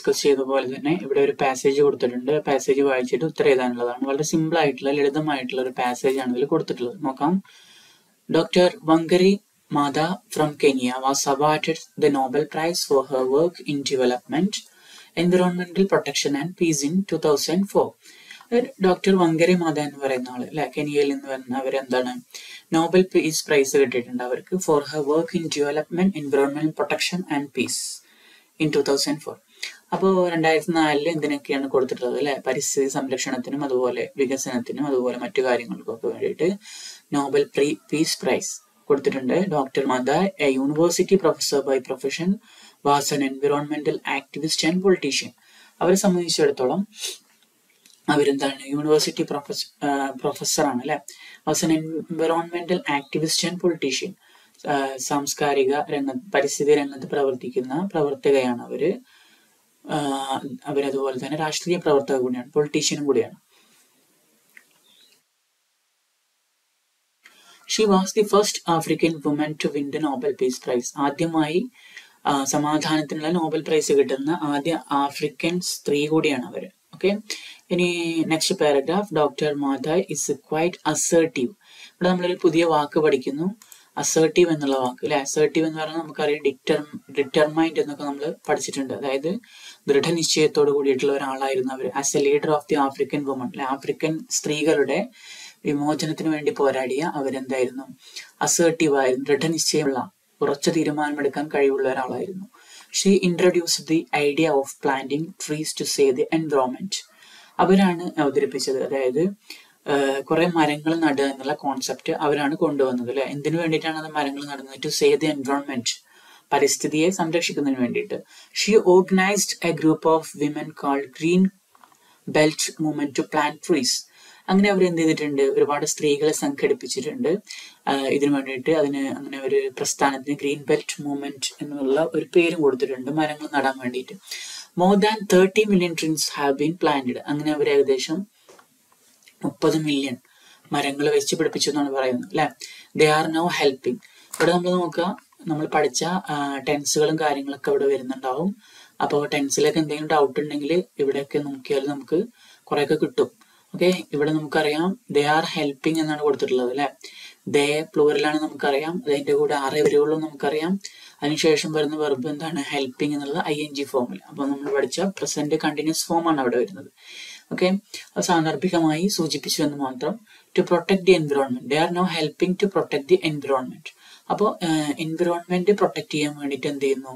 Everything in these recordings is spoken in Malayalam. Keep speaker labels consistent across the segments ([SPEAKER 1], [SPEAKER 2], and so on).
[SPEAKER 1] ഡിസ്കസ് ചെയ്ത പോലെ തന്നെ ഇവിടെ ഒരു പാസേജ് കൊടുത്തിട്ടുണ്ട്. പാസേജ് വായിച്ചിട്ട് ഉത്തരം എഴുതാനുള്ളതാണ്. വളരെ സിമ്പിൾ ആയിട്ടുള്ള ലളിതമായിട്ടുള്ള ഒരു പാസേജ് ആണ് ഇതിൽ കൊടുത്തിട്ടുള്ളത്. നോക്കാം. Doctor Wangari Maathai from Kenya was awarded the Nobel Prize for her work in development, environmental protection and peace in 2004. Doctor Wangari Maathai എന്ന് പറയുന്ന ആള് അല്ലെ, കെനിയയിൽ നിന്ന് വരുന്ന അവരെന്താണ് നോബൽ പീസ് പ്രൈസ് കിട്ടിയിട്ടുണ്ട് അവർക്ക് for her work in development, environment protection and peace in 2004. അപ്പോൾ 2004 എന്തിനൊക്കെയാണ് കൊടുത്തിട്ടുള്ളത് അല്ലെ, പരിസ്ഥിതി സംരക്ഷണത്തിനും അതുപോലെ വികസനത്തിനും അതുപോലെ മറ്റു കാര്യങ്ങൾക്കൊക്കെ വേണ്ടിയിട്ട് നോബൽ പീസ് പ്രൈസ് കൊടുത്തിട്ടുണ്ട്. Doctor Maathai a university professor by profession was an environmental activist and politician. അവരെ സംബന്ധിച്ചിടത്തോളം അവരെന്താണ് യൂണിവേഴ്സിറ്റി പ്രൊഫസറാണ് അല്ലെ, was an environmental activist and politician. സാംസ്കാരിക രംഗത്ത് പരിസ്ഥിതി രംഗത്ത് പ്രവർത്തിക്കുന്ന പ്രവർത്തകയാണ് അവരതുപോലെ തന്നെ രാഷ്ട്രീയ പ്രവർത്തക കൂടിയാണ്, പൊളിറ്റീഷ്യനും കൂടിയാണ്. She was the first African woman to win the Nobel Peace Prize. ആദ്യമായി സമാധാനത്തിനുള്ള നോബൽ പ്രൈസ് കിട്ടുന്ന ആദ്യ ആഫ്രിക്കൻ സ്ത്രീ കൂടിയാണ് അവര്. ഓക്കെ, ഇനി next paragraph. Doctor Maathai is quite assertive. ഇവിടെ നമ്മളൊരു പുതിയ വാക്ക് പഠിക്കുന്നു, അസേർട്ടീവ് എന്നുള്ള വാക്ക് അല്ലെ. അസേർട്ടീവ് എന്ന് പറഞ്ഞാൽ നമുക്കറിയാം ഡിറ്റർമൈൻഡ് എന്നൊക്കെ നമ്മൾ പഠിച്ചിട്ടുണ്ട്. അതായത് ദൃഢനിശ്ചയത്തോട് കൂടിയിട്ടുള്ള ഒരാളായിരുന്നു അവർ. As a leader of the African woman അല്ലെ, ആഫ്രിക്കൻ സ്ത്രീകളുടെ വിമോചനത്തിന് വേണ്ടി പോരാടിയ അവരെന്തായിരുന്നു, അസേർട്ടീവ് ആയിരുന്നു, ദൃഢനിശ്ചയമുള്ള ഉറച്ച തീരുമാനമെടുക്കാൻ കഴിവുള്ള ഒരാളായിരുന്നു. She introduced the idea of planting trees to save the environment. അവരാണ് അവതരിപ്പിച്ചത്, അതായത് കുറെ മരങ്ങൾ നടുക എന്നുള്ള കോൺസെപ്റ്റ് അവരാണ് കൊണ്ടുവന്നത് അല്ലെ. എന്തിനു വേണ്ടിയിട്ടാണ് അത് മരങ്ങൾ നടുന്നത്? ടു സേവ് ദി എൻവയോൺമെന്റ്, പരിസ്ഥിതിയെ സംരക്ഷിക്കുന്നതിന് വേണ്ടിയിട്ട്. She organised a group of women called Green Belt Movement to plant trees. അങ്ങനെ അവർ എന്ത് ചെയ്തിട്ടുണ്ട്, ഒരുപാട് സ്ത്രീകളെ സംഘടിപ്പിച്ചിട്ടുണ്ട് ഇതിനു വേണ്ടിയിട്ട്. അങ്ങനെ ഒരു പ്രസ്ഥാനത്തിന് ഗ്രീൻ ബെൽറ്റ് മൂവ്മെന്റ് എന്നുള്ള ഒരു പേരും കൊടുത്തിട്ടുണ്ട്, മരങ്ങൾ നടാൻ വേണ്ടിയിട്ട്. More than 30 million trees have been planted. അങ്ങനെ അവർ ഏകദേശം 30 million മരങ്ങൾ വെച്ച് പിടിപ്പിച്ചു എന്നാണ് പറയുന്നത് അല്ലെ. They are now helping. ഇവിടെ നമ്മൾ നോക്കുക, നമ്മൾ പഠിച്ച ടെൻസുകളും കാര്യങ്ങളൊക്കെ ഇവിടെ വരുന്നുണ്ടാവും. അപ്പോൾ ടെൻസിലൊക്കെ എന്തെങ്കിലും ഡൗട്ട് ഉണ്ടെങ്കിൽ ഇവിടെയൊക്കെ നോക്കിയാൽ നമുക്ക് കുറെയൊക്കെ കിട്ടും. ഓക്കെ, ഇവിടെ നമുക്കറിയാം ദേ ആർ ഹെൽപ്പിംഗ് എന്നാണ് കൊടുത്തിട്ടുള്ളത് അല്ലെ. ദേ പ്ലൂറലാണ് നമുക്കറിയാം, അതിന്റെ കൂടെ ആറേ വരെയുള്ളൂ നമുക്കറിയാം. അതിനുശേഷം വരുന്ന വെർബ് എന്താണ്, ഹെൽപ്പിംഗ് എന്നുള്ളത് ING ഫോമിൽ. അപ്പൊ നമ്മൾ പഠിച്ച പ്രസന്റ് കണ്ടിന്യൂസ് ഫോം ആണ് അവിടെ വരുന്നത്. ഓക്കെ, അത് സാന്ദർഭികമായി സൂചിപ്പിച്ചു എന്ന് മാത്രം. To protect the environment, they are now helping to protect the environment. അപ്പോൾ എൻവിറോൺമെന്റ് പ്രൊട്ടക്ട് ചെയ്യാൻ വേണ്ടിയിട്ട് എന്ത് ചെയ്യുന്നു,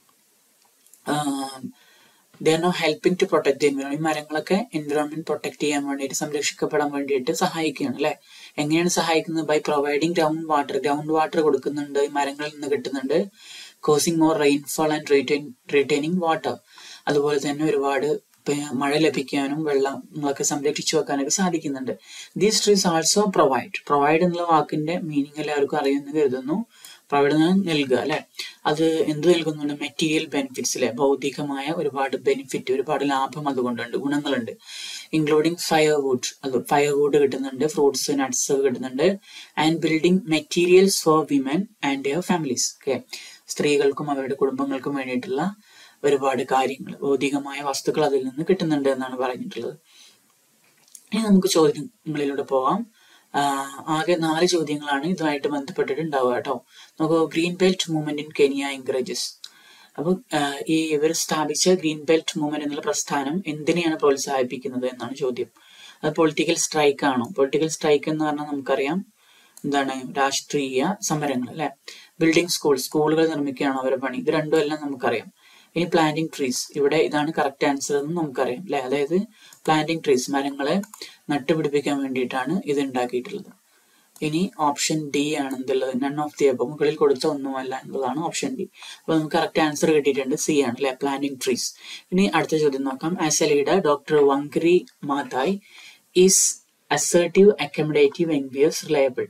[SPEAKER 1] they are now helping to protect the environment. ഈ മരങ്ങളൊക്കെ എൻവിറോൺമെന്റ് പ്രൊട്ടക്ട് ചെയ്യാൻ വേണ്ടിയിട്ട്, സംരക്ഷിക്കപ്പെടാൻ വേണ്ടിയിട്ട് സഹായിക്കുകയാണ് അല്ലെ. എങ്ങനെയാണ് സഹായിക്കുന്നത്? ബൈ പ്രൊവൈഡിങ് ഗ്രൗണ്ട് വാട്ടർ കൊടുക്കുന്നുണ്ട്, ഈ മരങ്ങളിൽ നിന്ന് കിട്ടുന്നുണ്ട്. Causing more rainfall and retaining water. അതുപോലെ തന്നെ ഒരുപാട് മഴ ലഭിക്കാനും വെള്ളങ്ങളൊക്കെ സംരക്ഷിച്ചു വെക്കാനൊക്കെ സാധിക്കുന്നുണ്ട്. ദീസ് ട്രീസ് ആൾസോ പ്രൊവൈഡ് എന്നുള്ള വാക്കിന്റെ മീനിങ് എല്ലാവർക്കും അറിയുമെന്ന് കരുതുന്നു. പ്രൊവൈഡ് നൽകുക അല്ലെ. അത് എന്ത് നൽകുന്നുണ്ട്? മെറ്റീരിയൽ ബെനിഫിറ്റ്സ് അല്ലെ, ഭൗതികമായ ഒരുപാട് ബെനിഫിറ്റ്, ഒരുപാട് ലാഭം അതുകൊണ്ടുണ്ട്, ഗുണങ്ങളുണ്ട്. ഇൻക്ലൂഡിങ് ഫയർവുഡ് കിട്ടുന്നുണ്ട്, ഫ്രൂട്ട്സ് നട്ട്സ് ഒക്കെ കിട്ടുന്നുണ്ട്. And building materials for women and their families. Okay, സ്ത്രീകൾക്കും അവരുടെ കുടുംബങ്ങൾക്കും വേണ്ടിയിട്ടുള്ള ഒരുപാട് കാര്യങ്ങൾ, ഭൗതികമായ വസ്തുക്കൾ അതിൽ നിന്ന് കിട്ടുന്നുണ്ട് എന്നാണ് പറഞ്ഞിട്ടുള്ളത്. ഇനി നമുക്ക് ചോദ്യങ്ങളിലൂടെ പോവാം. ആകെ 4 ചോദ്യങ്ങളാണ് ഇതുമായിട്ട് ബന്ധപ്പെട്ടിട്ട് ഉണ്ടാവുക കേട്ടോ. നമുക്ക് Green Belt Movement in Kenya encourages. അപ്പൊ ഈ ഇവർ സ്ഥാപിച്ച ഗ്രീൻ ബെൽറ്റ് മൂവ്മെന്റ് എന്നുള്ള പ്രസ്ഥാനം എന്തിനെയാണ് പ്രോത്സാഹിപ്പിക്കുന്നത് എന്നാണ് ചോദ്യം. അത് പൊളിറ്റിക്കൽ സ്ട്രൈക്ക് ആണോ? പൊളിറ്റിക്കൽ സ്ട്രൈക്ക് എന്ന് പറഞ്ഞാൽ നമുക്കറിയാം എന്താണ്, രാഷ്ട്രീയ സമരങ്ങൾ അല്ലെ. ബിൽഡിംഗ് സ്കൂളുകൾ നിർമ്മിക്കുകയാണോ അവരുടെ പണി? ഇത് രണ്ടും എല്ലാം നമുക്കറിയാം. ഇനി പ്ലാന്റിംഗ് ട്രീസ്, ഇവിടെ ഇതാണ് കറക്റ്റ് ആൻസർ എന്ന് നമുക്കറിയാം അല്ലെ. അതായത് പ്ലാന്റിംഗ് ട്രീസ്, മരങ്ങളെ നട്ടുപിടിപ്പിക്കാൻ വേണ്ടിയിട്ടാണ് ഇത് ഉണ്ടാക്കിയിട്ടുള്ളത്. ഇനി ഓപ്ഷൻ ഡി ആണ് എന്തുള്ളത്, നൺ ഓഫ് ദി അബവ്, മുകളിൽ കൊടുത്ത ഒന്നുമല്ല എന്നുള്ളതാണ് ഓപ്ഷൻ ഡി. അപ്പൊ നമുക്ക് കറക്റ്റ് ആൻസർ കിട്ടിയിട്ടുണ്ട്, സി ആണ് അല്ലെ, പ്ലാന്റിംഗ് ട്രീസ്. ഇനി അടുത്ത ചോദ്യം നോക്കാം. As a leader doctor Wangari Maathai is assertive, accommodative, envious, reliable.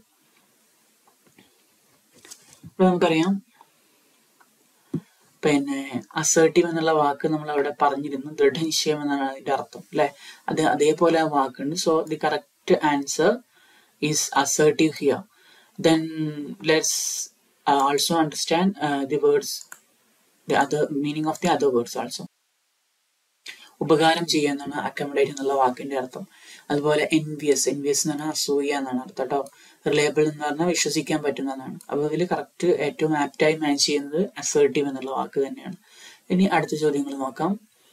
[SPEAKER 1] ഇപ്പൊ നമുക്കറിയാം പിന്നെ അസേർട്ടീവ് എന്നുള്ള വാക്ക് നമ്മൾ അവിടെ പറഞ്ഞിരുന്നു, ദൃഢനിശ്ചയം എന്നാണ് അതിന്റെ അർത്ഥം അല്ലെ. അതേപോലെ ആ വാക്കുണ്ട്. So the correct answer is assertive here. Then let's also understand the words, the other meaning of the other words also. ഉപകാരം ചെയ്യുക എന്നാണ് അക്കമഡേറ്റ് എന്നുള്ള വാക്കിന്റെ അർത്ഥം. അതുപോലെ envious എന്ന് പറഞ്ഞാൽ അസൂയ എന്നാണ് അർത്ഥം കേട്ടോ. റിലയബിൾ എന്ന് പറഞ്ഞാൽ വിശ്വസിക്കാൻ പറ്റുന്നതാണ്. അപ്പോൾ ഇതിൽ കറക്റ്റ് ഏറ്റവും ആപ്റ്റായി മാച്ച് ചെയ്യുന്നത് അസേർട്ടീവ് എന്നുള്ള വാക്ക് തന്നെയാണ്. ഇനി അടുത്ത ചോദ്യങ്ങൾ നോക്കാം.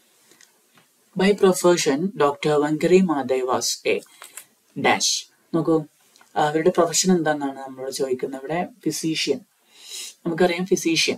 [SPEAKER 1] By profession doctor Wangari Maathai was a dash. നോക്കൂ, അവരുടെ പ്രൊഫഷൻ എന്താണെന്നാണ് നമ്മളോട് ചോദിക്കുന്നത്. ഇവിടെ ഫിസീഷ്യൻ. നമുക്കറിയാം ഫിസീഷ്യൻ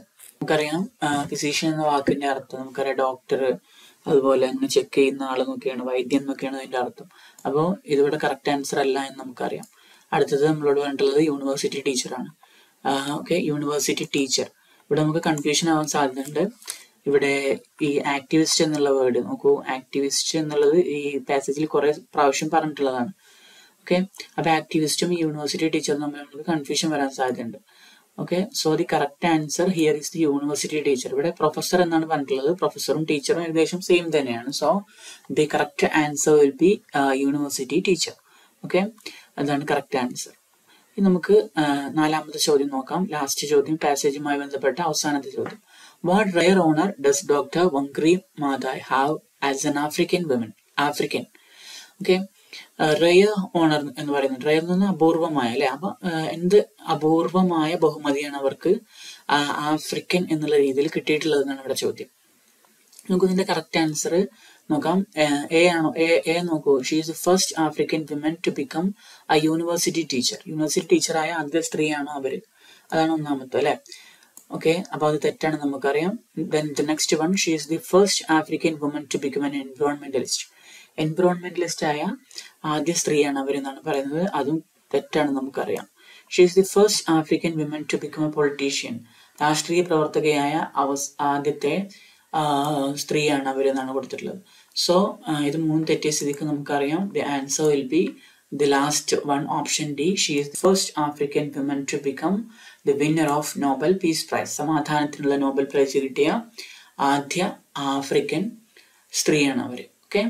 [SPEAKER 1] എന്ന വാക്കിന്റെ അർത്ഥം നമുക്കറിയാം ഡോക്ടർ, അതുപോലെ അങ്ങനെ ചെക്ക് ചെയ്യുന്ന ആൾ എന്നൊക്കെയാണ്, വൈദ്യൻ എന്നൊക്കെയാണ് അതിന്റെ അർത്ഥം. അപ്പോൾ ഇതിവിടെ കറക്റ്റ് ആൻസർ അല്ല എന്ന് നമുക്കറിയാം. അടുത്തത് നമ്മളോട് പറഞ്ഞിട്ടുള്ളത് യൂണിവേഴ്സിറ്റി ടീച്ചറാണ്. Okay, university teacher. ഇവിടെ നമുക്ക് കൺഫ്യൂഷൻ ആവാൻ സാധ്യതയുണ്ട്. ഇവിടെ ഈ ആക്ടിവിസ്റ്റ് എന്നുള്ള വേർഡ് നോക്കൂ, ആക്ടിവിസ്റ്റ് എന്നുള്ളത് ഈ പാസേജിൽ കുറെ പ്രാവശ്യം പറഞ്ഞിട്ടുള്ളതാണ്. ഓക്കെ, അപ്പൊ ആക്ടിവിസ്റ്റും യൂണിവേഴ്സിറ്റി ടീച്ചറും തമ്മിൽ നമുക്ക് കൺഫ്യൂഷൻ വരാൻ സാധ്യതയുണ്ട്. Okay, so the correct answer here is the university teacher. ഇവിടെ പ്രൊഫസർ എന്നാണ് പറഞ്ഞിട്ടുള്ളത്. പ്രൊഫസറും ടീച്ചറും ഏകദേശം സെയിം തന്നെയാണ്. So the correct answer will be university teacher. Okay, അതാണ് കറക്റ്റ് ആൻസർ. ഇനി നമുക്ക് നാലാമത്തെ ചോദ്യം നോക്കാം. ലാസ്റ്റ് ചോദ്യം, പാസേജുമായി ബന്ധപ്പെട്ട അവസാനത്തെ ചോദ്യം. What rare honour does doctor Wangari Maathai have as an African women? African. Okay, rare honour എന്ന് പറയുന്നത്, റെയർ എന്ന് പറഞ്ഞാൽ അപൂർവമായ അല്ലെ. അപ്പൊ എന്ത് അപൂർവമായ ബഹുമതിയാണ് അവർക്ക് ആഫ്രിക്കൻ എന്നുള്ള രീതിയിൽ കിട്ടിയിട്ടുള്ളത് എന്നാണ് ഇവിടെ ചോദ്യം. നമുക്ക് ഇതിന്റെ കറക്റ്റ് ആൻസർ നോക്കാം. എ ആണോ? എ നോക്കൂ. She is the first African women to become a university teacher. University ടീച്ചറായ ആദ്യ സ്ത്രീയാണോ അവര്? അതാണ് ഒന്നാമത്തെ അല്ലെ. ഓക്കെ, അപ്പൊ അത് തെറ്റാണ് നമുക്കറിയാം. Then the next one, she is the first African woman to become an environmentalist. Environmentalist ആയ ആദ്യ സ്ത്രീയാണ് അവരെന്നാണ് പറയുന്നത്. അതും തെറ്റാണ് നമുക്കറിയാം. She is the first African women to become a politician. രാഷ്ട്രീയ പ്രവർത്തകയായ ആദ്യത്തെ സ്ത്രീയാണ് അവരെന്നാണ് കൊടുത്തിട്ടുള്ളത്. സോ ഇത് മൂന്ന് തെറ്റിയ സ്ഥിതിക്ക് നമുക്കറിയാം the answer will be the last one, option D. She is the first African women to become the winner of Nobel peace prize. സമാധാനത്തിനുള്ള നോബൽ പ്രൈസ് കിട്ടിയ ആദ്യ ആഫ്രിക്കൻ സ്ത്രീയാണ് അവര്. ഓക്കെ,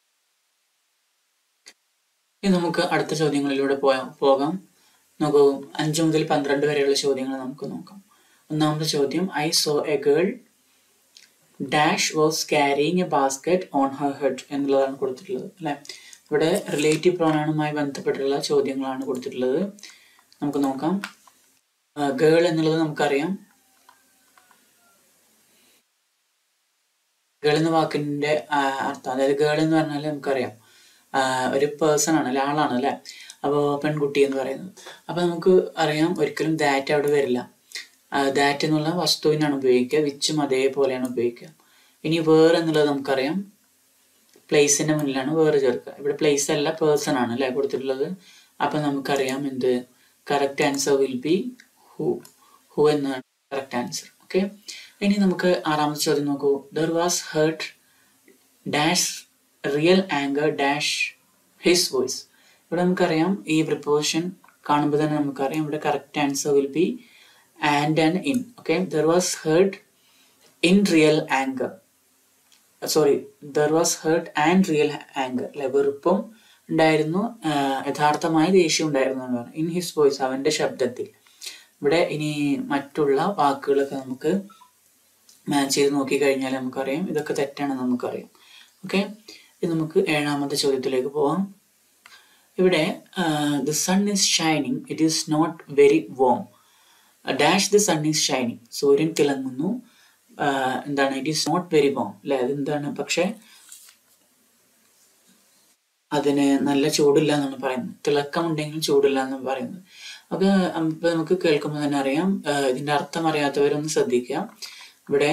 [SPEAKER 1] ഇനി നമുക്ക് അടുത്ത ചോദ്യങ്ങളിലൂടെ പോകാം. നോക്കൂ, 5 മുതൽ 12 വരെയുള്ള ചോദ്യങ്ങൾ നമുക്ക് നോക്കാം. ഒന്നാമത്തെ ചോദ്യം, I saw a girl dash was carrying a basket on her head എന്നുള്ളതാണ് കൊടുത്തിട്ടുള്ളത് അല്ലെ. ഇവിടെ റിലേറ്റീവ് പ്രോണൗണുമായി ബന്ധപ്പെട്ടുള്ള ചോദ്യങ്ങളാണ് കൊടുത്തിട്ടുള്ളത്. നമുക്ക് നോക്കാം. ഗേൾ എന്നുള്ളത് നമുക്കറിയാം. ഗേൾ എന്ന വാക്കിന്റെ അർത്ഥം, അതായത് ഗേൾ എന്ന് പറഞ്ഞാൽ നമുക്കറിയാം ഒരു പേഴ്സൺ ആണ് അല്ലെ, ആളാണ് അല്ലെ. അപ്പോൾ പെൺകുട്ടി എന്ന് പറയുന്നത്. അപ്പൊ നമുക്ക് അറിയാം ഒരിക്കലും ദാറ്റ് അവിടെ വരില്ല. ദാറ്റ് എന്നുള്ള വസ്തുവിനാണ് ഉപയോഗിക്കുക, വിച്ചും അതേപോലെയാണ് ഉപയോഗിക്കുക. ഇനി വേർ എന്നുള്ളത് നമുക്കറിയാം പ്ലേസിന്റെ മുന്നിലാണ് വേറെ ചേർക്കുക. ഇവിടെ പ്ലേസ് അല്ല പേഴ്സൺ ആണ് അല്ലെ കൊടുത്തിട്ടുള്ളത്. അപ്പൊ നമുക്കറിയാം എന്ത് correct answer will be who എന്നാണ് കറക്റ്റ് ആൻസർ. ഓക്കെ, ഇനി നമുക്ക് ആറാമത്തെ ചോദ്യം നോക്കൂ. There was hurt dash real anger dash his voice. ഇവിടെ നമുക്കറിയാം ഈ പ്രിപ്പോസിഷൻ കാണുമ്പോൾ തന്നെ നമുക്കറിയാം ഇവിടെ correct answer will be and in. Okay, there was hurt in real anger. There was hurt and real anger. വെറുപ്പും ഉണ്ടായിരുന്നു, യഥാർത്ഥമായ ദേഷ്യം ഉണ്ടായിരുന്നു. ഇൻ ഹിസ് വോയിസ്, അവന്റെ ശബ്ദത്തിൽ. ഇവിടെ ഇനി മറ്റുള്ള വാക്കുകളൊക്കെ നമുക്ക് മാച്ച് ചെയ്ത് നോക്കിക്കഴിഞ്ഞാൽ നമുക്കറിയാം ഇതൊക്കെ തെറ്റാണെന്ന് നമുക്കറിയാം. ഓക്കെ, ഇത് നമുക്ക് ഏഴാമത്തെ ചോദ്യത്തിലേക്ക് പോവാം. ഇവിടെ the sun is shining, it is not very warm. Dash the sun is shining. സൂര്യൻ തിളങ്ങുന്നു, എന്താണ് it is not very warm അല്ലെ. അതെന്താണ്, പക്ഷെ അതിന് നല്ല ചൂടില്ല എന്നാണ് പറയുന്നത്. തിളക്കമുണ്ടെങ്കിലും ചൂടില്ല എന്നാണ് പറയുന്നത്. അപ്പൊ നമുക്ക് കേൾക്കുമ്പോൾ തന്നെ അറിയാം. ഇതിന്റെ അർത്ഥം അറിയാത്തവരൊന്ന് ശ്രദ്ധിക്കുക. ഇവിടെ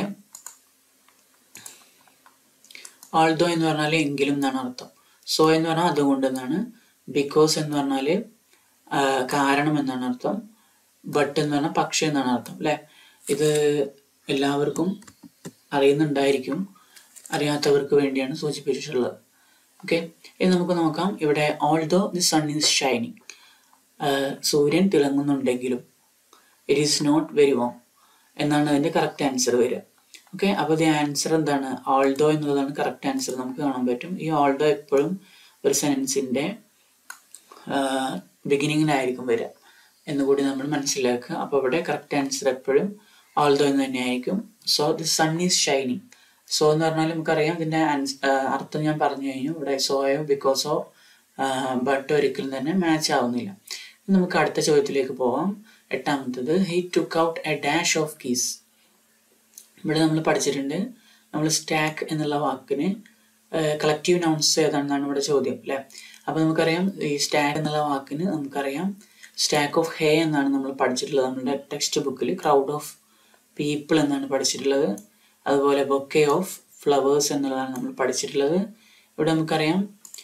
[SPEAKER 1] ആൾദോ എന്ന് പറഞ്ഞാൽ എങ്കിലും എന്നാണ് അർത്ഥം. സോ എന്ന് പറഞ്ഞാൽ അതുകൊണ്ട് എന്നാണ്. ബിക്കോസ് എന്ന് പറഞ്ഞാല് കാരണം എന്നാണ് അർത്ഥം. ബട്ട് എന്ന് പറഞ്ഞാൽ പക്ഷെ എന്നാണ് അർത്ഥം അല്ലെ. ഇത് എല്ലാവർക്കും അറിയുന്നുണ്ടായിരിക്കും, അറിയാത്തവർക്ക് വേണ്ടിയാണ് സൂചിപ്പിച്ചിട്ടുള്ളത്. ഓക്കെ, ഇനി നമുക്ക് നോക്കാം. ഇവിടെ although the sun is shining, സൂര്യൻ തിളങ്ങുന്നുണ്ടെങ്കിലും it is not very warm എന്നാണ് അതിന്റെ കറക്റ്റ് ആൻസർ വരിക. ഓക്കെ, അപ്പോൾ ദി ആൻസർ എന്താണ്? ഓൾദോ എന്നുള്ളതാണ് കറക്റ്റ് ആൻസർ. നമുക്ക് കാണാൻ പറ്റും ഈ ഓൾദോ എപ്പോഴും ഒരു സെന്റൻസിന്റെ ബിഗിനിങ്ങിലായിരിക്കും വരിക എന്നുകൂടി നമ്മൾ മനസ്സിലാക്കുക. അപ്പോൾ ഇവിടെ കറക്റ്റ് ആൻസർ എപ്പോഴും ഓൾദോ എന്ന് തന്നെയായിരിക്കും. So the sun is shining, so എന്ന് പറഞ്ഞാൽ നമുക്കറിയാം ഇതിൻ്റെ അർത്ഥം ഞാൻ പറഞ്ഞു കഴിഞ്ഞു. ഇവിടെ സോയോ ബിക്കോസോ ബട്ട് ഒരിക്കലും തന്നെ മാച്ച് ആവുന്നില്ല. നമുക്ക് അടുത്ത ചോദ്യത്തിലേക്ക് പോവാം. എട്ടാമത്തത്, he took out a dash of keys. ഇവിടെ നമ്മൾ പഠിച്ചിട്ടുണ്ട്, നമ്മൾ സ്റ്റാക്ക് എന്നുള്ള വാക്കിന് കളക്റ്റീവ് നൗൺസ് ഏതാണെന്നാണ് ഇവിടെ ചോദ്യം അല്ലേ. അപ്പോൾ നമുക്കറിയാം ഈ സ്റ്റാക്ക് എന്നുള്ള വാക്കിന് നമുക്കറിയാം സ്റ്റാക്ക് ഓഫ് ഹേ എന്നാണ് നമ്മൾ പഠിച്ചിട്ടുള്ളത്. നമ്മുടെ ടെക്സ്റ്റ് ബുക്കിൽ ക്രൗഡ് ഓഫ് പീപ്പിൾ എന്നാണ് പഠിച്ചിട്ടുള്ളത്. അതുപോലെ ബൊക്കെ ഓഫ് ഫ്ലവേഴ്സ് എന്നുള്ളതാണ് നമ്മൾ പഠിച്ചിട്ടുള്ളത്. ഇവിടെ നമുക്കറിയാം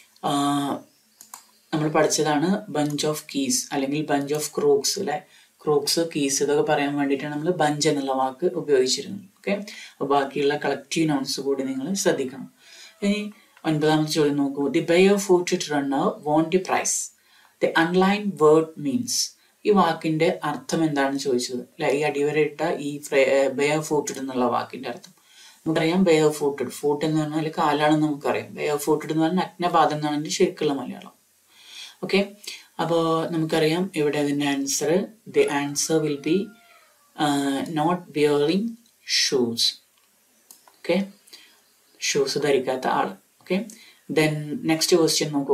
[SPEAKER 1] നമ്മൾ പഠിച്ചതാണ് ബഞ്ച് ഓഫ് കീസ് അല്ലെങ്കിൽ ബഞ്ച് ഓഫ് ക്രൂക്സ് അല്ലെ. ക്രൂക്സ്, കീസ് ഇതൊക്കെ പറയാൻ വേണ്ടിയിട്ടാണ് നമ്മൾ ബഞ്ച് എന്നുള്ള വാക്ക് ഉപയോഗിച്ചിരുന്നത്. ഓക്കെ, അപ്പോൾ ബാക്കിയുള്ള കളക്റ്റീവ് നൗൺസ് കൂടി നിങ്ങൾ ശ്രദ്ധിക്കണം. ഇനി 9ാമത്തെ ചോദ്യം നോക്കൂ. The bare footed runner won the prize. The underlined word means. ഈ വാക്കിന്റെ അർത്ഥം എന്താണെന്ന് ചോദിച്ചത് അല്ലെ. ഈ അടിവരയിട്ട ഈ ബെയർ ഫൂട്ടഡ് എന്നുള്ള വാക്കിന്റെ അർത്ഥം നമുക്കറിയാം. ബെയർ ഫൂട്ടഡ്, ഫൂട്ട് എന്ന് പറഞ്ഞാൽ കാലാണെന്ന് നമുക്കറിയാം. ബെയർ ഫൂട്ടഡ് എന്ന് പറഞ്ഞാൽ നഗ്നപാദം എന്നാണ് എൻ്റെ ശരിക്കുള്ള മലയാളം. ഓക്കെ, അപ്പോൾ നമുക്കറിയാം ഇവിടെ അതിൻ്റെ answer, the answer will be not wearing shoes. Okay, shoes ധരിക്കാത്ത ആൾ. ഓക്കെ, ദെൻ നെക്സ്റ്റ് ക്വസ്റ്റ്യൻ നോക്കൂ.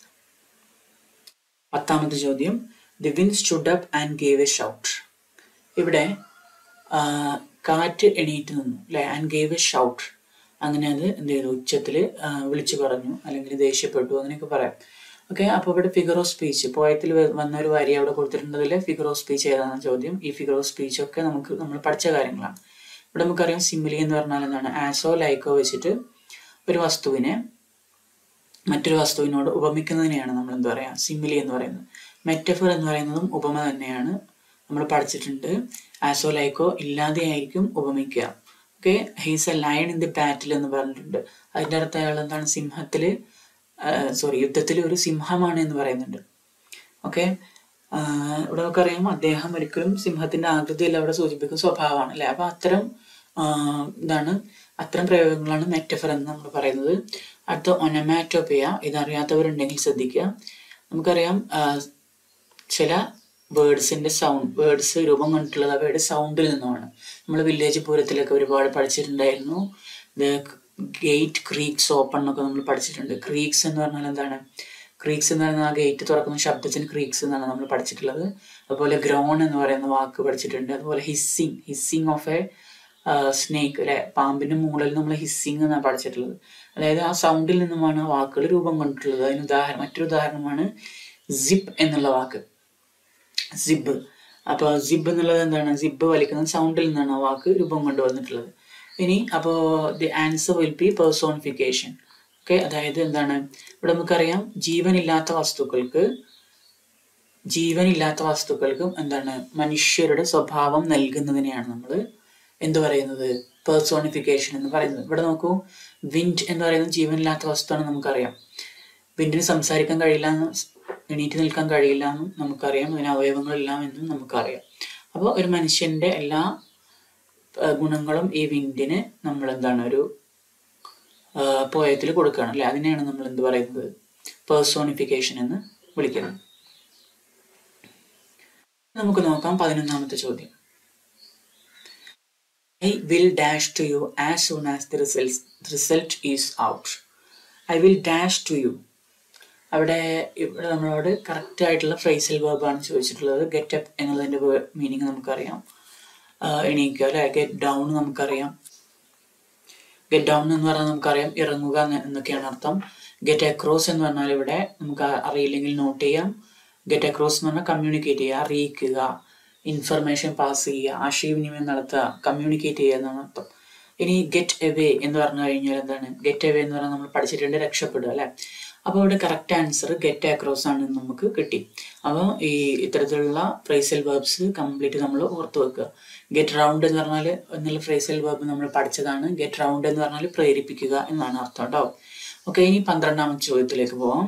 [SPEAKER 1] 10ാമത്തെ ചോദ്യം, the wind stood up and gave a shout. ഇവിടെ കാറ്റ് എണീറ്റ് നിന്നു അല്ലെ, ആൻഡ് ഗേവ് എ ഷൗട്ട്. അങ്ങനെ അത് എന്ത് ചെയ്തു, ഉച്ചത്തിൽ വിളിച്ചു പറഞ്ഞു അല്ലെങ്കിൽ ദേഷ്യപ്പെട്ടു അങ്ങനെയൊക്കെ പറയാം. ഓക്കെ, അപ്പോൾ ഇവിടെ ഫിഗർ ഓഫ് സ്പീച്ച് പോയത്തിൽ വന്ന ഒരു വരി അവിടെ കൊടുത്തിട്ടുണ്ടതിൽ ഫിഗർ ഓഫ് സ്പീച്ച് ഏതാണെന്ന് ചോദ്യം. ഈ ഫിഗർ ഓഫ് സ്പീച്ച് ഒക്കെ നമ്മൾ പഠിച്ച കാര്യങ്ങളാണ്. ഇവിടെ നമുക്കറിയാം സിമിലി എന്ന് പറഞ്ഞാൽ എന്താണ്, ആസോ ലൈക്കോ വെച്ചിട്ട് ഒരു വസ്തുവിനെ മറ്റൊരു വസ്തുവിനോട് ഉപമിക്കുന്നതിനെയാണ് നമ്മൾ എന്താ പറയുക, സിമിലി എന്ന് പറയുന്നത്. മെറ്റഫർ എന്ന് പറയുന്നതും ഉപമ തന്നെയാണ്. നമ്മൾ പഠിച്ചിട്ടുണ്ട് ആസോ ലൈക്കോ ഇല്ലാതെയായിരിക്കും ഉപമിക്കുക. Okay, he's a lion in the battle എന്ന് പറഞ്ഞിട്ടുണ്ട്. അതിൻ്റെ അർത്ഥം അയാൾ എന്താണ്, യുദ്ധത്തിൽ ഒരു സിംഹമാണ് എന്ന് പറയുന്നുണ്ട്. ഓക്കെ, ഇവിടെ നമുക്കറിയാം അദ്ദേഹം ഒരിക്കലും സിംഹത്തിന്റെ ആകൃതിയല്ല അവിടെ സൂചിപ്പിക്കുന്ന സ്വഭാവമാണ് അല്ലെ. അപ്പൊ അത്തരം പ്രയോഗങ്ങളാണ് മെറ്റഫർ എന്ന് നമ്മൾ പറയുന്നത്. അടുത്ത ഒനമാറ്റോപിയ, ഇതറിയാത്തവരുണ്ടെങ്കിൽ ശ്രദ്ധിക്കുക. നമുക്കറിയാം ചില വേർഡ്സ് രൂപം കൊണ്ടിട്ടുള്ളത് അവയുടെ സൗണ്ടിൽ നിന്നുമാണ്. നമ്മൾ വില്ലേജ് പൂരത്തിലൊക്കെ ഒരുപാട് പഠിച്ചിട്ടുണ്ടായിരുന്നു. ഗേറ്റ് ക്രീക്സ് ഓപ്പൺ എന്നൊക്കെ നമ്മൾ പഠിച്ചിട്ടുണ്ട്. ക്രീക്സ് എന്ന് പറഞ്ഞാൽ എന്താണ്, ക്രീക്സ് എന്ന് പറയുന്ന ആ ഗേറ്റ് തുറക്കുന്ന ശബ്ദത്തിന് ക്രീക്സ് എന്നാണ് നമ്മൾ പഠിച്ചിട്ടുള്ളത്. അതുപോലെ ഗ്രോൺ എന്ന് പറയുന്ന വാക്ക് പഠിച്ചിട്ടുണ്ട്. അതുപോലെ ഹിസ്സിങ് ഓഫ് എ സ്നേക്ക് അല്ലെ, പാമ്പിന്റെ മൂളൽ നമ്മൾ ഹിസ്സിങ് എന്നാണ് പഠിച്ചിട്ടുള്ളത്. അതായത് ആ സൗണ്ടിൽ നിന്നുമാണ് ആ വാക്കുകൾ രൂപം കൊണ്ടിട്ടുള്ളത്. അതിന് മറ്റൊരു ഉദാഹരണമാണ് സിപ്പ് എന്നുള്ള വാക്ക്, സിബ്. അപ്പൊ സിബ് എന്നുള്ളത് എന്താണ്, സിബ് വലിക്കുന്ന സൗണ്ടിൽ നിന്നാണ് ആ വാക്ക് രൂപം കൊണ്ടുവന്നിട്ടുള്ളത്. ഇനി അപ്പോൾ the answer will be personification. Okay, അതായത് എന്താണ്, ഇവിടെ നമുക്കറിയാം ജീവനില്ലാത്ത വസ്തുക്കൾക്കും എന്താണ് മനുഷ്യരുടെ സ്വഭാവം നൽകുന്നതിനെയാണ് നമ്മൾ എന്ത് പറയുന്നത്, പേഴ്സോണിഫിക്കേഷൻ എന്ന് പറയുന്നത്. ഇവിടെ നോക്കൂ, വിൻഡ് എന്ന് പറയുന്നത് ജീവനില്ലാത്ത വസ്തുവാണ് നമുക്കറിയാം. വിൻഡിന് സംസാരിക്കാൻ കഴിയില്ല എന്നും എണീറ്റ് നിൽക്കാൻ കഴിയില്ല എന്നും നമുക്കറിയാം. അതിന് അവയവങ്ങളില്ല എന്നും നമുക്കറിയാം. അപ്പോൾ ഒരു മനുഷ്യന്റെ എല്ലാ ഗുണങ്ങളും ഈ വിൻഡിന് നമ്മൾ എന്താണ് ഒരു പോയത്തിൽ കൊടുക്കുകയാണ് അല്ലെ. അതിനെയാണ് നമ്മൾ എന്ത് പറയുന്നത്, പേഴ്സോണിഫിക്കേഷൻ എന്ന് വിളിക്കുന്നത്. നമുക്ക് നോക്കാം 11ാമത്തെ ചോദ്യം. I will dash to you as soon as the result is out. I will dash to you. ഇവിടെ നമ്മളോട് കറക്റ്റ് ആയിട്ടുള്ള ഫ്രേസൽ വേർബാണ് ചോദിച്ചിട്ടുള്ളത്. ഗെറ്റ് അപ്പ് എന്നുള്ളതിന്റെ മീനിങ് നമുക്കറിയാം, എണീക്കുക അല്ലെ. ഗെറ്റ് ഡൗൺ നമുക്കറിയാം, ഗെറ്റ് ഡൗൺ എന്ന് പറഞ്ഞാൽ നമുക്കറിയാം ഇറങ്ങുക എന്നൊക്കെയാണ് അർത്ഥം. ഗെറ്റ് അക്രോസ് എന്ന് പറഞ്ഞാൽ ഇവിടെ നമുക്ക് അറിയില്ലെങ്കിൽ നോട്ട് ചെയ്യാം. ഗെറ്റ് അക്രോസ് എന്ന് പറഞ്ഞാൽ കമ്മ്യൂണിക്കേറ്റ് ചെയ്യുക, അറിയിക്കുക, ഇൻഫർമേഷൻ പാസ് ചെയ്യുക, ആശയവിനിമയം നടത്തുക, കമ്മ്യൂണിക്കേറ്റ് ചെയ്യുക എന്നാണ് അർത്ഥം. ഇനി ഗെറ്റ് എവേ എന്ന് പറഞ്ഞു കഴിഞ്ഞാൽ എന്താണ്, ഗെറ്റ് എവേ എന്ന് പറഞ്ഞാൽ നമ്മൾ പഠിച്ചിട്ടുണ്ട് രക്ഷപ്പെടുക അല്ലെ. അപ്പോൾ ഇവിടെ കറക്റ്റ് ആൻസർ ഗെറ്റ് അക്രോസ് ആണ് നമുക്ക് കിട്ടി. അപ്പോൾ ഈ ഇത്തരത്തിലുള്ള ഫ്രേസൽ വേർബ്സ് കംപ്ലീറ്റ് നമ്മൾ ഓർത്ത് വെക്കുക. ഗെറ്റ് റൗണ്ട് എന്ന് പറഞ്ഞാൽ എന്നുള്ള ഫ്രേസൽ വേർബ് നമ്മൾ പഠിച്ചതാണ്. ഗെറ്റ് റൗണ്ട് എന്ന് പറഞ്ഞാൽ പ്രേരിപ്പിക്കുക എന്നാണ് അർത്ഥം കേട്ടോ. ഓക്കെ, ഇനി 12ാമത്തെ ചോദ്യത്തിലേക്ക് പോവാം.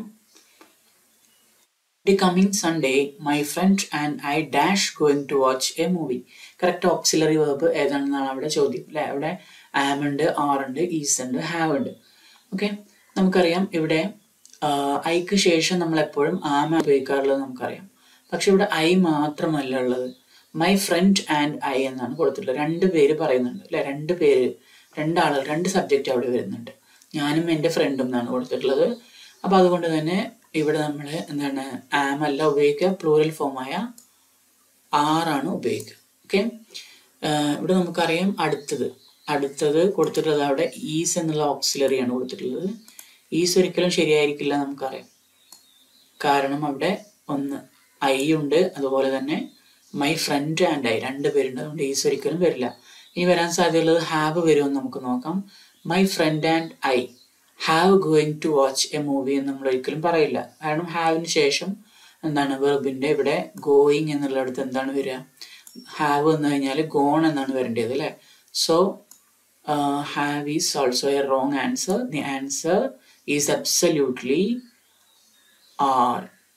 [SPEAKER 1] The coming Sunday, my friend and I dash going to watch a movie. Correct auxiliary verb ഏതാണെന്നാണ് അവിടെ ചോദ്യം അല്ലെ. അവിടെ ആം ഉണ്ട്, ആർ ഉണ്ട്, ഈസ് ഉണ്ട്, ഹാവ് ഉണ്ട്. ഓക്കെ, നമുക്കറിയാം ഇവിടെ ഐക്ക് ശേഷം നമ്മൾ എപ്പോഴും ആം ഉപയോഗിക്കാറുള്ളത് നമുക്കറിയാം. പക്ഷെ ഇവിടെ ഐ മാത്രമല്ല ഉള്ളത്, മൈ ഫ്രണ്ട് ആൻഡ് ഐ എന്നാണ് കൊടുത്തിട്ടുള്ളത്. 2 പേര് പറയുന്നുണ്ട് അല്ലെ. 2 പേര് രണ്ട് സബ്ജക്റ്റ് അവിടെ വരുന്നുണ്ട്. ഞാനും എൻ്റെ ഫ്രണ്ടും എന്നാണ് കൊടുത്തിട്ടുള്ളത്. അപ്പോൾ അതുകൊണ്ട് തന്നെ ഇവിടെ നമ്മൾ എന്താണ് ആം അല്ല ഉപയോഗിക്കുക, പ്ലൂറൽ ഫോമായ ആറാണ് ഉപയോഗിക്കുക. ഓക്കെ, ഇവിടെ നമുക്കറിയാം അടുത്തത് കൊടുത്തിട്ടുള്ളത് അവിടെ ഈസ് എന്നുള്ള ഓക്സിലറിയാണ് കൊടുത്തിട്ടുള്ളത്. ഈസ് ഒരിക്കലും ശരിയായിരിക്കില്ല നമുക്കറിയാം, കാരണം അവിടെ ഒന്ന് ഐ ഉണ്ട്, അതുപോലെ തന്നെ മൈ ഫ്രണ്ട് ആൻഡ് ഐ 2 പേരുണ്ട്. അതുകൊണ്ട് ഈസ് ഒരിക്കലും വരില്ല. ഇനി വരാൻ സാധ്യതയുള്ളത് ഹാവ് വരുമെന്ന് നമുക്ക് നോക്കാം. My friend and I have going to watch a movie എന്ന് നമ്മൾ ഒരിക്കലും പറയില്ല, കാരണം ഹാവിന് ശേഷം എന്താണ് വെർബിന്റെ ഇവിടെ ഗോയിങ് എന്നുള്ളിടത്ത് എന്താണ് വരിക? ഹാവ് വന്നു കഴിഞ്ഞാൽ ഗോൺ എന്നാണ് വരേണ്ടത് അല്ലേ? So have is also a wrong answer. The answer is absolutely are.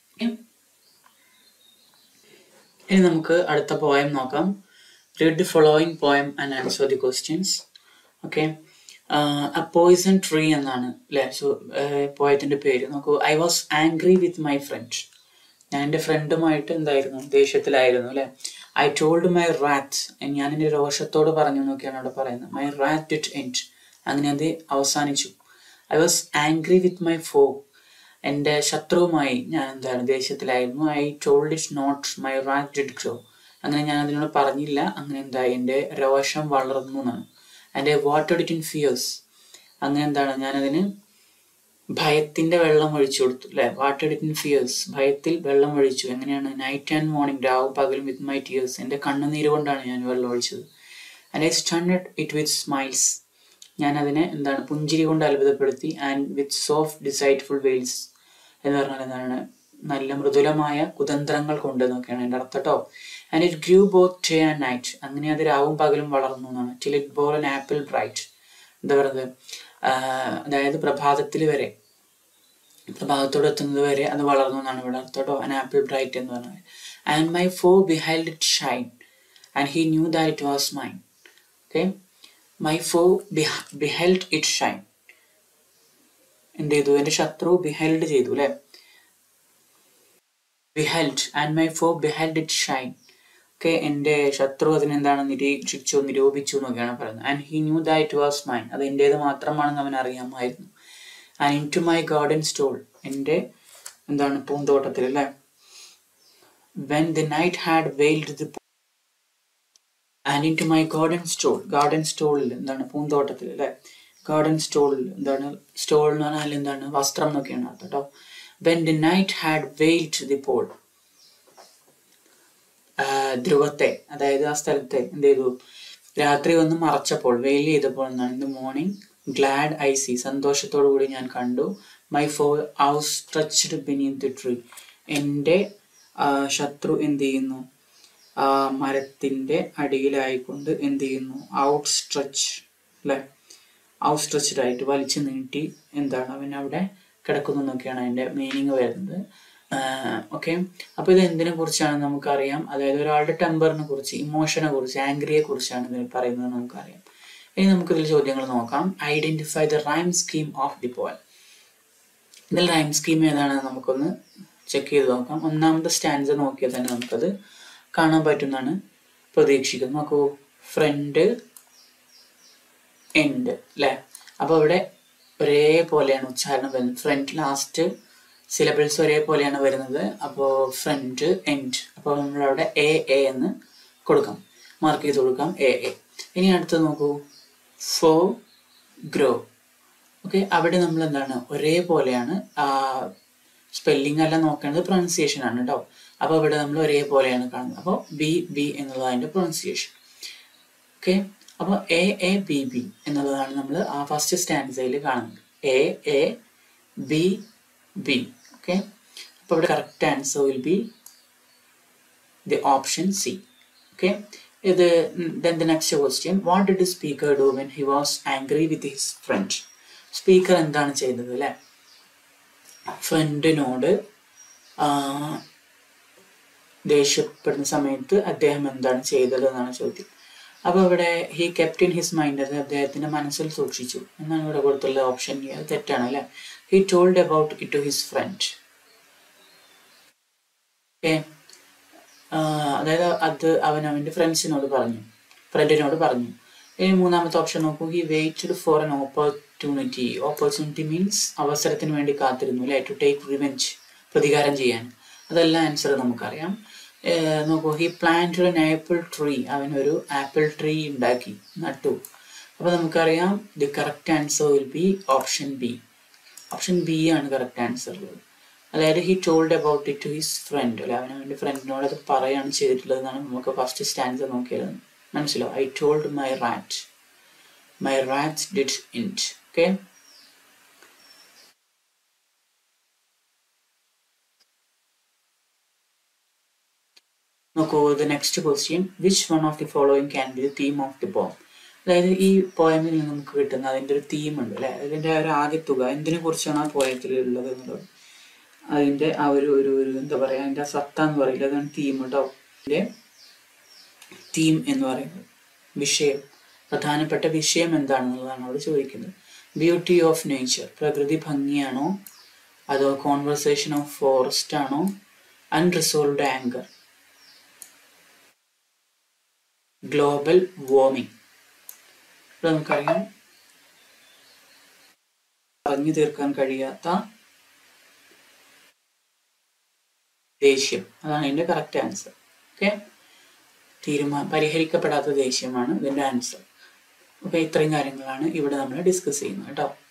[SPEAKER 1] ഇനി നമുക്ക് അടുത്ത പോയം നോക്കാം. Read the following poem and answer the questions. Okay, a poison tree എന്നാണ് അല്ലേ പോയത്തിന്റെ പേര്. നോക്കൂ. I was angry with my friend. ഞാൻ എൻ്റെ ഫ്രണ്ടുമായിട്ട് എന്തായിരുന്നു? ദേഷ്യത്തിലായിരുന്നു അല്ലെ. ഐ ടോൾഡ് മൈ റാറ്റ്, ഞാൻ എൻ്റെ രോഷത്തോട് പറഞ്ഞു എന്നൊക്കെയാണ് അവിടെ പറയുന്നത്. മൈ റാറ്റ് ഡിഡ് എൻഡ്, അങ്ങനെ അത് അവസാനിച്ചു. I was angry with my foe, എൻ്റെ ശത്രുവുമായി ഞാൻ എന്താണ് ദേഷ്യത്തിലായിരുന്നു. I told it not my wrath did grow, അങ്ങനെ ഞാൻ അതിനോട് പറഞ്ഞില്ല, അങ്ങനെ എന്തായി എൻ്റെ രോഷം വളർന്നു എന്നാണ്. And I watered it in fears, അങ്ങനെ എന്താണ് ഞാനതിന് ഭയത്തിന്റെ വെള്ളം ഒഴിച്ചു കൊടുത്തു അല്ലെ. വാട്ടർഡ് ഇറ്റ് ഇൻ ഫിയേഴ്സ്, ഭയത്തിൽ വെള്ളം ഒഴിച്ചു. എങ്ങനെയാണ്? നൈറ്റ് ആൻഡ് മോർണിംഗ്, രാവും പകലും വിത്ത് മൈ ടിയേഴ്സ്, എൻ്റെ കണ്ണുനീര് കൊണ്ടാണ് ഞാൻ വെള്ളം ഒഴിച്ചത്. And I stunned it with smiles, ഞാൻ അതിനെ എന്താണ് പുഞ്ചിരി കൊണ്ട് അത്ഭുതപ്പെടുത്തി. And with soft deceitful wiles എന്ന് പറഞ്ഞാൽ എന്താണ്? നല്ല മൃദുലമായ കുതന്ത്രങ്ങൾ കൊണ്ട് എന്നൊക്കെയാണ് എൻ്റെ അർത്ഥം കേട്ടോ. And it grew both day and night, അങ്ങനെ അത് രാവും പകലും വളർന്നു എന്നാണ്. Till it bore an apple bright, എന്താ പറയുന്നത്? അതായത് പ്രഭാതത്തോട് എത്തുന്നത് വരെ അത് വളർന്നു എന്നാണ് ഇവിടെ അർത്ഥം കേട്ടോ. ആൻ ആപ്പിൾ ബ്രൈറ്റ് എന്ന് പറഞ്ഞാൽ. And my foe beheld it shine and he knew that it was mine. Okay, my foe beheld it Shine, എന്ത് ചെയ്തു? എൻ്റെ ശത്രു ബിഹൈൽഡ് ചെയ്തു അല്ലെ. ബിഹൈൽഡ് and my foe beheld it Shine. Okay, എൻ്റെ ശത്രു അതിനെന്താണ് നിരൂപിച്ചു എന്നൊക്കെയാണ് പറയുന്നത്. And he knew that it was mine, അത് എൻ്റേത് മാത്രമാണെന്ന് അവൻ അറിയാമായിരുന്നു. And into my garden stole, എൻ്റെ എന്താണ് പൂന്തോട്ടത്തിൽ അല്ലെ. When the night had veiled the, and into my garden സ്റ്റോളിൽ എന്താണ്? പൂന്തോട്ടത്തിൽ അല്ലെ. ഗാർഡൻ സ്റ്റോളിൽ എന്താണ്? സ്റ്റോൾ എന്ന് പറഞ്ഞാൽ എന്താണ്? വസ്ത്രം എന്നൊക്കെയാണ് അർത്ഥം കേട്ടോ. When the night had veiled the pole, ധ്രുവത്തെ, അതായത് ആ സ്ഥലത്തെ എന്ത് ചെയ്തു? രാത്രി വന്ന് മറച്ചപ്പോൾ, വെയിൽ ചെയ്തപ്പോൾ എന്നാണ്. In the morning glad I see, സന്തോഷത്തോടു കൂടി ഞാൻ കണ്ടു. My foe outstretched beneath the tree, എൻ്റെ ശത്രു എന്ത് ചെയ്യുന്നു? മരത്തിന്റെ അടിയിലായിക്കൊണ്ട് എന്ത് ചെയ്യുന്നു? ഔട്ട് സ്ട്രെച്ച് അല്ലെ, ഔട്ട് സ്ട്രെച്ച്ഡ് ആയിട്ട് വലിച്ചു നീട്ടി എന്താണ് അവൻ അവിടെ കിടക്കുന്നു എന്നൊക്കെയാണ് അതിന്റെ മീനിങ് വരുന്നത്. ഓക്കെ, അപ്പൊ ഇത് എന്തിനെ കുറിച്ചാണ് നമുക്കറിയാം. അതായത് ഒരാളുടെ ടെമ്പറിനെ കുറിച്ച്, ഇമോഷനെ കുറിച്ച്, ആംഗ്രിയെ കുറിച്ചാണ് ഇതിൽ പറയുന്നത് നമുക്കറിയാം. ഇനി നമുക്കിതിൽ ചോദ്യങ്ങൾ നോക്കാം. Identify the rhyme scheme of the poem. ഇതിൽ റൈം സ്കീം ഏതാണെന്ന് നമുക്കൊന്ന് ചെക്ക് ചെയ്ത് നോക്കാം. ഒന്നാമത്തെ സ്റ്റാൻസ് നോക്കിയാൽ തന്നെ നമുക്കത് കാണാൻ പറ്റുമെന്നാണ് പ്രതീക്ഷിക്കുന്നത്. നോക്കൂ, ഫ്രണ്ട് എൻഡ് അല്ലെ. അപ്പൊ ഇവിടെ ഒരേപോലെയാണ് ഉച്ചാരണം വരുന്നത്. ഫ്രണ്ട് ലാസ്റ്റ് സിലബിൾസ് ഒരേപോലെയാണ് വരുന്നത്. അപ്പോൾ ഫ്രണ്ട് എൻഡ്, അപ്പോൾ നമ്മളവിടെ എ എന്ന് കൊടുക്കാം, മാർക്ക് ചെയ്ത് കൊടുക്കാം എ. ഇനി അടുത്ത് നോക്കൂ, ഫോ ഗ്രോ. ഓക്കെ, അവിടെ നമ്മൾ എന്താണ് ഒരേപോലെയാണ്. സ്പെല്ലിംഗ് അല്ല നോക്കേണ്ടത്, പ്രൊനൗൺസിയേഷൻ ആണ് കേട്ടോ. അപ്പോൾ ഇവിടെ നമ്മൾ ഒരേപോലെയാണ് കാണുന്നത്. അപ്പോൾ ബി എന്നുള്ളത് അതിൻ്റെ പ്രൊനൗൺസിയേഷൻ. ഓക്കെ, അപ്പോൾ എ ബി ബി എന്നുള്ളതാണ് നമ്മൾ ആ ഫസ്റ്റ് സ്റ്റാൻസയിൽ കാണുന്നത്. A B B. ഓക്കെ, അപ്പോൾ ഇവിടെ correct answer will be the option C. Okay, then the next question, what did the speaker do when he was angry with his friend? Speaker എന്താണ് ചെയ്തത് അല്ലെ? ഫ്രണ്ടിനോട് ദേഷ്യപ്പെടുന്ന സമയത്ത് അദ്ദേഹം എന്താണ് ചെയ്തത് എന്നാണ് ചോദ്യം. അപ്പൊ ഇവിടെ he kept in his mind, അത് അദ്ദേഹത്തിന്റെ മനസ്സിൽ സൂക്ഷിച്ചു എന്നാണ് ഇവിടെ കൊടുത്തുള്ള ഓപ്ഷൻ. അത് തെറ്റാണ് അല്ലെ. He told about it to his friend. Okay, അതായത് അത് അവൻ അവന്റെ ഫ്രണ്ടിനോട് പറഞ്ഞു. ഇനി മൂന്നാമത്തെ ഓപ്ഷൻ നോക്കൂ. He waited for an opportunity. Opportunity means അവസരത്തിന് വേണ്ടി കാത്തിരുന്നു അല്ലെ, ടു ടേക്ക് റിവെഞ്ച്, പ്രതികാരം ചെയ്യാൻ. അതെല്ലാം ആൻസർ നമുക്കറിയാം. നോക്കൂ, he planted an apple tree. അവനൊരു ആപ്പിൾ ട്രീ ഉണ്ടാക്കി, നട്ടു. അപ്പോൾ നമുക്കറിയാം the correct answer will be option B. Option B ആണ് കറക്റ്റ് ആൻസർ. അതായത് he told about it to his friend അല്ലെ, അവന് അവൻ്റെ ഫ്രണ്ടിനോട് അത് പറയാണ് ചെയ്തിട്ടുള്ളത് എന്നാണ് നമുക്ക് ഫസ്റ്റ് സ്റ്റാൻസർ നോക്കിയത്. മനസ്സിലോ? I told my wrath did it. Okay, നോക്കൂ, the next question. Which one of the following can be the theme of the poem. അതായത് ഈ പോയമിൽ നിന്ന് നമുക്ക് കിട്ടുന്ന അതിൻ്റെ ഒരു തീം ഉണ്ട് അല്ലെ, അതിൻ്റെ ഒരു ആകെത്തുക, എന്തിനെ കുറിച്ചാണ് ആ പോയത്തിൽ ഉള്ളത് എന്നുള്ളത്, അതിൻ്റെ ആ ഒരു ഒരു ഒരു എന്താ പറയുക, അതിൻ്റെ സത്ത എന്ന് പറയില്ല, അതാണ് തീം കേട്ടോ. അതിൻ്റെ തീം എന്ന് പറയുന്നത് വിഷയം, പ്രധാനപ്പെട്ട വിഷയം എന്താണെന്നുള്ളതാണ് അവിടെ ചോദിക്കുന്നത്. ബ്യൂട്ടി ഓഫ് നേച്ചർ, പ്രകൃതി ഭംഗിയാണോ, അതോ കോൺവെർസേഷൻ ഓഫ് ഫോറസ്റ്റ് ആണോ, അൺറിസോൾവ്ഡ് ആങ്കർ, ഗ്ലോബൽ വാർമിംഗ്. ഇവിടെ നമുക്കറിയാം പറഞ്ഞു തീർക്കാൻ കഴിയാത്ത ദേഷ്യം, അതാണ് ഇതിന്റെ കറക്റ്റ് ആൻസർ. ഓക്കെ, പരിഹരിക്കപ്പെടാത്ത ദേഷ്യമാണ് ഇതിന്റെ ആൻസർ. ഓക്കെ, ഇത്രയും കാര്യങ്ങളാണ് ഇവിടെ നമ്മൾ ഡിസ്കസ് ചെയ്യുന്നത് കേട്ടോ.